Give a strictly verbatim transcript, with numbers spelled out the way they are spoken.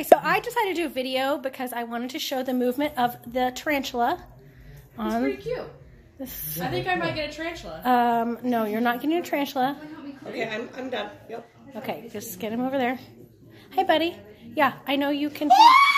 So I decided to do a video because I wanted to show the movement of the tarantula. It's um, pretty cute. This, I think I might get a tarantula. um, no, you're not getting a tarantula. Okay, I'm, I'm done. Yep. Okay, just get him over there. Hi, buddy. Yeah, I know you can.